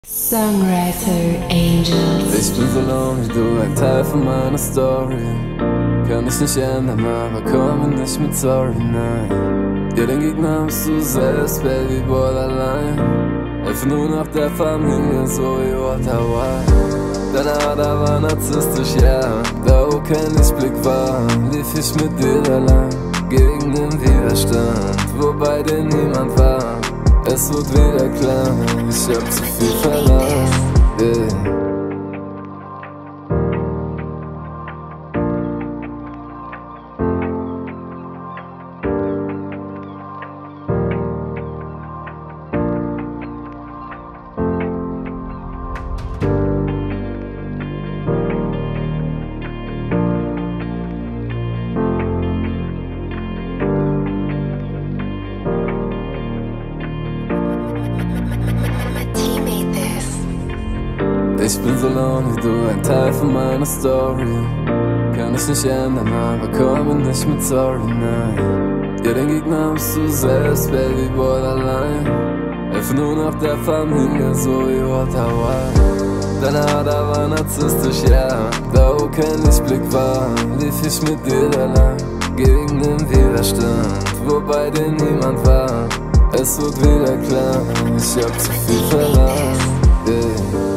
Songwriter Angels. Ich bin so lonely, du ein Teil von meiner Story. Kann ich nicht ändern, aber komme nicht mit sorry, nein. Ja, den Gegner bist du selbst, Baby, borderline. Helfe nur noch der Familie, so wie Walter White. Deine Ader war narzisstisch, ja, da wo kein Lichtblick war, lief ich mit dir da lang, gegen den Widerstand, wobei dir niemand war. Es wird wieder klar, ich hab zu viel verlangt, yeah. Ich bin so lonely, du ein Teil von meiner Story. Kann ich nicht ändern, aber komme nicht mit sorry, nein. Ja, den Gegner bist du selbst, Baby, borderline. Helfe nur noch der Familie, so wie Walter White. Deine Ader war narzisstisch, ja, da wo kein Lichtblick war, lief ich mit dir da lang, gegen den Widerstand, wobei dir niemand war. Es wird wieder klar, ich hab zu viel verlangt, yeah.